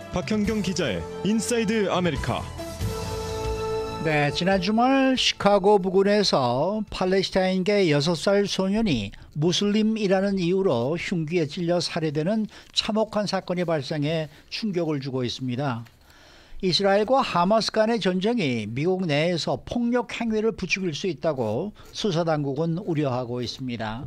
박현경 기자의 인사이드 아메리카. 네, 지난 주말 시카고 부근에서 팔레스타인계 6살 소년이 무슬림이라는 이유로 흉기에 찔려 살해되는 참혹한 사건이 발생해 충격을 주고 있습니다. 이스라엘과 하마스 간의 전쟁이 미국 내에서 폭력 행위를 부추길 수 있다고 수사당국은 우려하고 있습니다.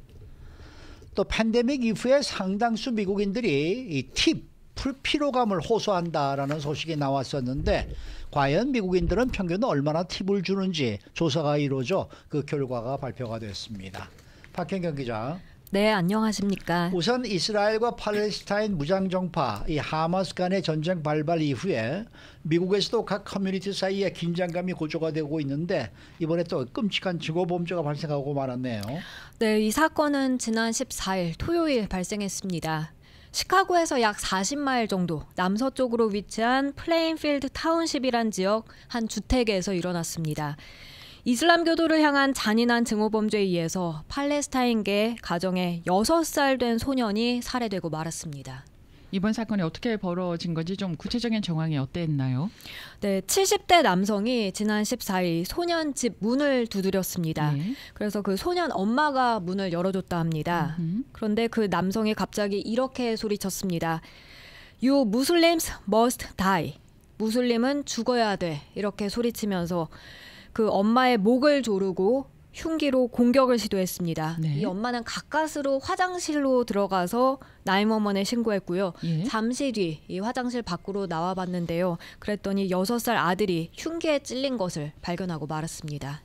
또 팬데믹 이후에 상당수 미국인들이 이 피로감을 호소한다라는 소식이 나왔었는데, 과연 미국인들은 평균 얼마나 팁을 주는지 조사가 이루어져 그 결과가 발표가 됐습니다. 박현경 기자. 네, 안녕하십니까. 우선 이스라엘과 팔레스타인 무장정파 이 하마스 간의 전쟁 발발 이후에 미국에서도 각 커뮤니티 사이에 긴장감이 고조가 되고 있는데, 이번에 또 끔찍한 증오범죄가 발생하고 말았네요. 네, 이 사건은 지난 14일 토요일 발생했습니다. 시카고에서 약 40마일 정도 남서쪽으로 위치한 플레인필드 타운십이란 지역 한 주택에서 일어났습니다. 이슬람교도를 향한 잔인한 증오범죄에 의해서 팔레스타인계 가정의 6살 된 소년이 살해되고 말았습니다. 이번 사건이 어떻게 벌어진 건지 좀 구체적인 정황이 어땠나요? 네, 70대 남성이 지난 14일 소년 집 문을 두드렸습니다. 네. 그래서 그 소년 엄마가 문을 열어줬다 합니다. 그런데 그 남성이 갑자기 이렇게 소리쳤습니다. You Muslims must die. 무슬림은 죽어야 돼. 이렇게 소리치면서 그 엄마의 목을 조르고 흉기로 공격을 시도했습니다. 네. 이 엄마는 가까스로 화장실로 들어가서 911에 신고했고요. 예. 잠시 뒤 이 화장실 밖으로 나와봤는데요. 그랬더니 6살 아들이 흉기에 찔린 것을 발견하고 말았습니다.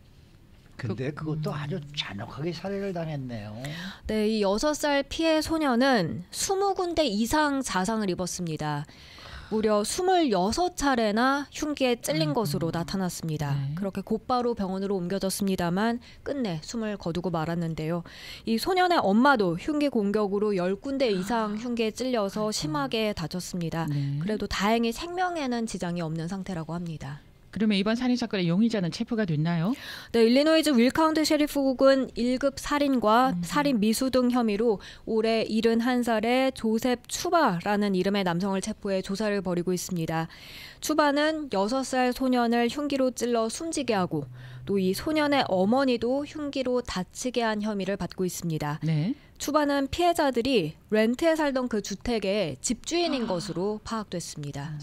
근데 그것도 아주 잔혹하게 살해를 당했네요. 네, 이 6살 피해 소년은 20군데 이상 자상을 입었습니다. 무려 26차례나 흉기에 찔린 것으로 나타났습니다. 네. 그렇게 곧바로 병원으로 옮겨졌습니다만 끝내 숨을 거두고 말았는데요. 이 소년의 엄마도 흉기 공격으로 10군데 이상 흉기에 찔려서 심하게 다쳤습니다. 네. 그래도 다행히 생명에는 지장이 없는 상태라고 합니다. 그러면 이번 살인사건의 용의자는 체포가 됐나요? 네, 일리노이주 윌카운티 셰리프국은 1급 살인과 살인 미수 등 혐의로 올해 71살의 조셉 추바라는 이름의 남성을 체포해 조사를 벌이고 있습니다. 추바는 6살 소년을 흉기로 찔러 숨지게 하고 또 이 소년의 어머니도 흉기로 다치게 한 혐의를 받고 있습니다. 네. 추바는 피해자들이 렌트에 살던 그 주택의 집주인인 것으로 파악됐습니다.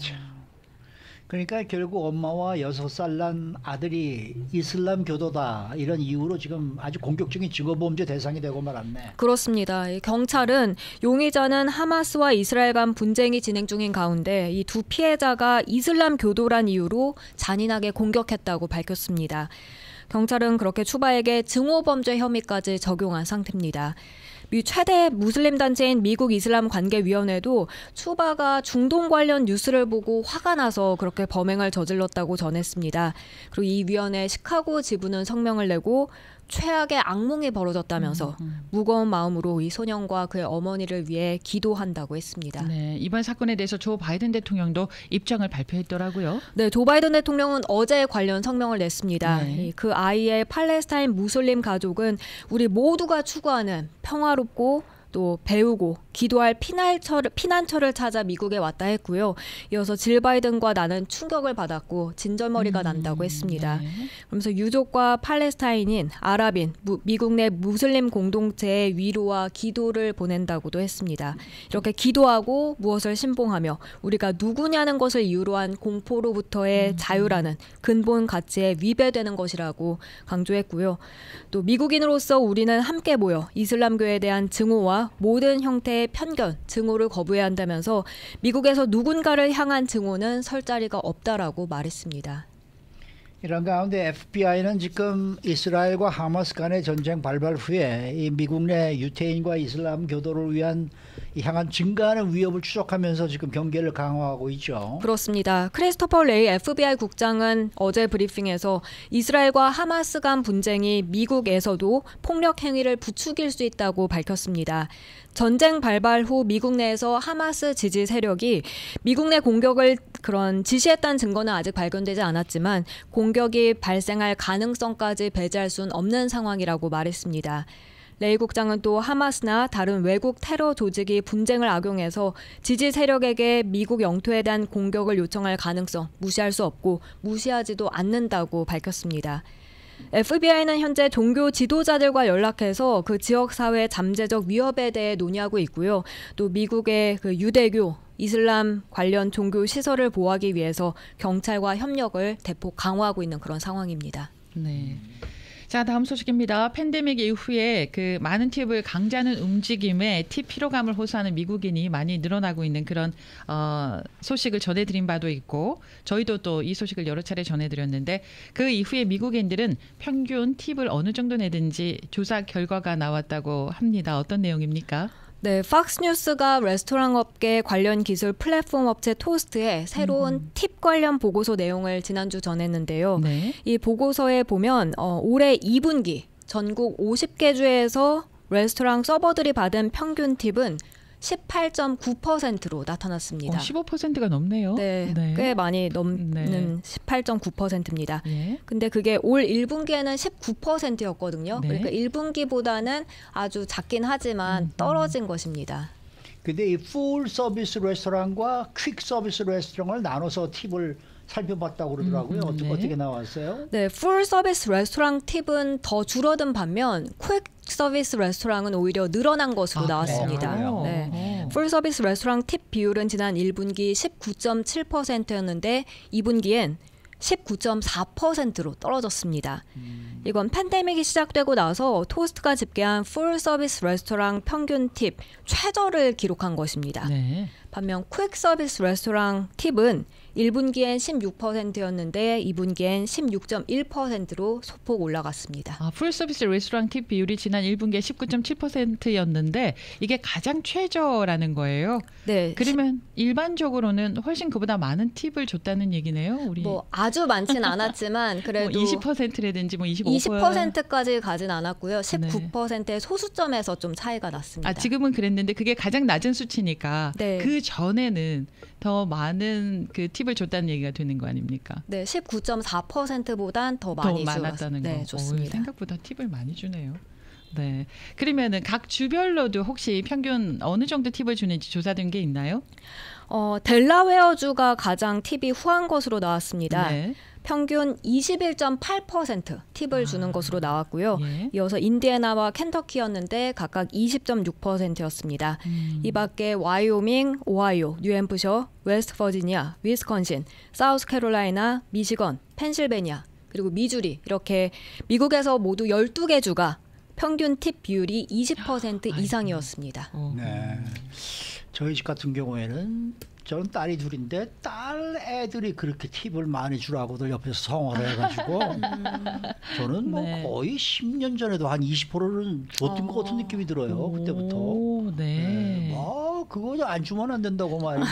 그러니까 결국 엄마와 6살 난 아들이 이슬람 교도다 이런 이유로 지금 아주 공격적인 증오범죄 대상이 되고 말았네. 그렇습니다. 경찰은 용의자는 하마스와 이스라엘 간 분쟁이 진행 중인 가운데 이 두 피해자가 이슬람 교도란 이유로 잔인하게 공격했다고 밝혔습니다. 경찰은 그렇게 추바에게 증오범죄 혐의까지 적용한 상태입니다. 미 최대 무슬림 단체인 미국 이슬람 관계위원회도 추바가 중동 관련 뉴스를 보고 화가 나서 그렇게 범행을 저질렀다고 전했습니다. 그리고 이 위원회 시카고 지부는 성명을 내고 최악의 악몽이 벌어졌다면서 무거운 마음으로 이 소년과 그의 어머니를 위해 기도한다고 했습니다. 네, 이번 사건에 대해서 조 바이든 대통령도 입장을 발표했더라고요. 네, 조 바이든 대통령은 어제 관련 성명을 냈습니다. 네. 그 아이의 팔레스타인 무슬림 가족은 우리 모두가 추구하는 평화롭고 또 배우고 기도할 피난처를 찾아 미국에 왔다 했고요. 이어서 질 바이든과 나는 충격을 받았고 진절머리가 난다고 했습니다. 네. 그러면서 유족과 팔레스타인인 아랍인 미국 내 무슬림 공동체의 위로와 기도를 보낸다고도 했습니다. 이렇게 기도하고 무엇을 신봉하며 우리가 누구냐는 것을 이유로 한 공포로부터의 자유라는 근본 가치에 위배되는 것이라고 강조했고요. 또 미국인으로서 우리는 함께 모여 이슬람교에 대한 증오와 모든 형태의 편견, 증오를 거부해야 한다면서 미국에서 누군가를 향한 증오는 설 자리가 없다라고 말했습니다. 이런 가운데 FBI는 지금 이스라엘과 하마스 간의 전쟁 발발 후에 이 미국 내 유태인과 이슬람 교도를 위한 향한 증가하는 위협을 추적하면서 지금 경계를 강화하고 있죠. 그렇습니다. 크리스토퍼 레이 FBI 국장은 어제 브리핑에서 이스라엘과 하마스 간 분쟁이 미국에서도 폭력 행위를 부추길 수 있다고 밝혔습니다. 전쟁 발발 후 미국 내에서 하마스 지지 세력이 미국 내 공격을 지시했다는 증거는 아직 발견되지 않았지만 공격이 발생할 가능성까지 배제할 수는 없는 상황이라고 말했습니다. 레이 국장은 또 하마스나 다른 외국 테러 조직이 분쟁을 악용해서 지지 세력에게 미국 영토에 대한 공격을 요청할 가능성 무시할 수 없고 무시하지도 않는다고 밝혔습니다. FBI는 현재 종교 지도자들과 연락해서 그 지역 사회 잠재적 위협에 대해 논의하고 있고요. 또 미국의 그 유대교, 이슬람 관련 종교 시설을 보호하기 위해서 경찰과 협력을 대폭 강화하고 있는 그런 상황입니다. 네. 자, 다음 소식입니다. 팬데믹 이후에 그 많은 팁을 강제하는 움직임에 팁 피로감을 호소하는 미국인이 많이 늘어나고 있는 그런 소식을 전해드린 바도 있고 저희도 또 이 소식을 여러 차례 전해드렸는데 그 이후에 미국인들은 평균 팁을 어느 정도 내든지 조사 결과가 나왔다고 합니다. 어떤 내용입니까? 네, 팍스뉴스가 레스토랑 업계 관련 기술 플랫폼 업체 토스트에 새로운 팁 관련 보고서 내용을 지난주 전했는데요. 네. 이 보고서에 보면 올해 2분기 전국 50개 주에서 레스토랑 서버들이 받은 평균 팁은 18.9%로 나타났습니다. 15%가 넘네요. 네, 꽤 많이 넘는 18.9%입니다. 예. 근데 그게 올 1분기에는 19%였거든요. 네. 그러니까 1분기보다는 아주 작긴 하지만 떨어진 것입니다. 근데 이 풀 서비스 레스토랑과 퀵 서비스 레스토랑을 나눠서 팁을 살펴봤다고 그러더라고요. 네. 어떻게 나왔어요? 네, 풀 서비스 레스토랑 팁은 더 줄어든 반면 퀵 서비스 레스토랑은 오히려 늘어난 것으로 나왔습니다. 그래요? 네. 풀 서비스 레스토랑 팁 비율은 지난 1분기 19.7%였는데 2분기엔 19.4%로 떨어졌습니다. 이건 팬데믹이 시작되고 나서 토스트가 집계한 풀 서비스 레스토랑 평균 팁 최저를 기록한 것입니다. 네. 반면 퀵 서비스 레스토랑 팁은 1분기엔 16%였는데 2분기엔 16.1%로 소폭 올라갔습니다. 풀 서비스 레스토랑 팁 비율이 지난 1분기에 19.7%였는데 이게 가장 최저라는 거예요. 네. 그러면 일반적으로는 훨씬 그보다 많은 팁을 줬다는 얘기네요. 우리 뭐 아주 많진 않았지만 그래도 20%라든지 뭐 25%. 20%까지 가진 않았고요. 19%의 소수점에서 좀 차이가 났습니다. 지금은 그랬는데 그게 가장 낮은 수치니까 네. 그 전에는 더 많은 그 팁을 줬다는 얘기가 되는 거 아닙니까? 네, 19.4%보단 더 많이 많았다는 거. 네, 좋습니다. 생각보다 팁을 많이 주네요. 네. 그러면은 각 주별로도 혹시 평균 어느 정도 팁을 주는지 조사된 게 있나요? 델라웨어주가 가장 팁이 후한 것으로 나왔습니다. 네. 평균 21.8% 팁을 주는 것으로 나왔고요. 예. 이어서 인디애나와 켄터키였는데 각각 20.6%였습니다. 이 밖에 와이오밍, 오하이오, 뉴햄프셔, 웨스트버지니아, 위스콘신, 사우스캐롤라이나, 미시건, 펜실베니아, 그리고 미주리 이렇게 미국에서 모두 12개 주가 평균 팁 비율이 20% 이상이었습니다. 네. 저희 집 같은 경우에는 저는 딸이 둘인데 딸 애들이 그렇게 팁을 많이 주라고들 옆에서 성어를 해가지고 저는 뭐 네. 거의 10년 전에도 한 20%는 줬던 것 같은 느낌이 들어요. 그때부터. 오, 네. 그거 안 주면 안 된다고 말이죠.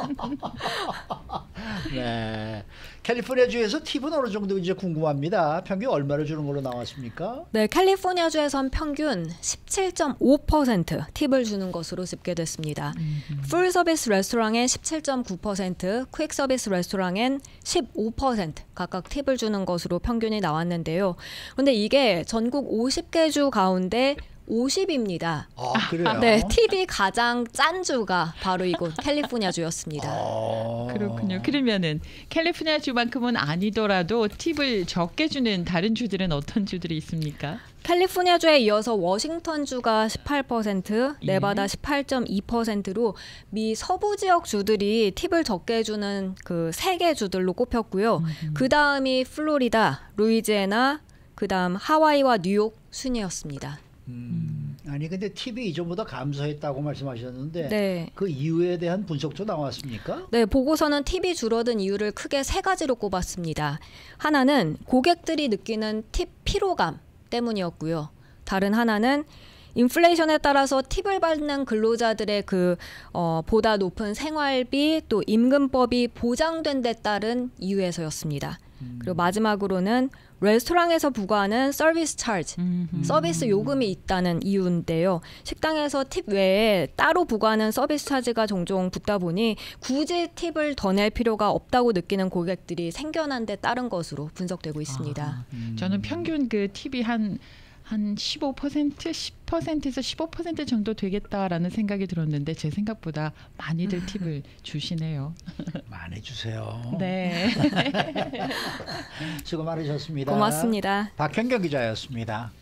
네. 캘리포니아주에서 팁은 어느 정도 이제 궁금합니다. 평균 얼마를 주는 걸로 나왔습니까? 네, 캘리포니아주에선 평균 17.5% 팁을 주는 것으로 집계됐습니다. 풀 서비스 레스토랑엔 17.9%, 퀵 서비스 레스토랑엔 15% 각각 팁을 주는 것으로 평균이 나왔는데요. 근데 이게 전국 50개 주 가운데 50입니다. 그래요? 네, 팁이 가장 짠 주가 바로 이곳 캘리포니아주였습니다. 그렇군요. 그러면은 캘리포니아 주만큼은 아니더라도 팁을 적게 주는 다른 주들은 어떤 주들이 있습니까? 캘리포니아주에 이어서 워싱턴주가 18%, 예. 네바다 18.2%로 미 서부 지역 주들이 팁을 적게 주는 그 3개 주들로 꼽혔고요. 그 다음이 플로리다, 루이지애나, 그 다음 하와이와 뉴욕 순이었습니다. 아니 근데 팁이 이전보다 감소했다고 말씀하셨는데 네. 그 이유에 대한 분석도 나왔습니까? 네, 보고서는 팁이 줄어든 이유를 크게 3가지로 꼽았습니다. 하나는 고객들이 느끼는 팁 피로감 때문이었고요. 다른 하나는 인플레이션에 따라서 팁을 받는 근로자들의 보다 높은 생활비 또 임금법이 보장된 데 따른 이유에서였습니다. 그리고 마지막으로는 레스토랑에서 부과하는 서비스 차지, 서비스 요금이 있다는 이유인데요. 식당에서 팁 외에 따로 부과하는 서비스 차지가 종종 붙다 보니 굳이 팁을 더 낼 필요가 없다고 느끼는 고객들이 생겨난 데 따른 것으로 분석되고 있습니다. 저는 평균 그 팁이 한 한 15%, 10%에서 15% 정도 되겠다라는 생각이 들었는데 제 생각보다 많이들 팁을 주시네요. 많이 주세요. 네. 수고 많으셨습니다. 고맙습니다. 박현경 기자였습니다.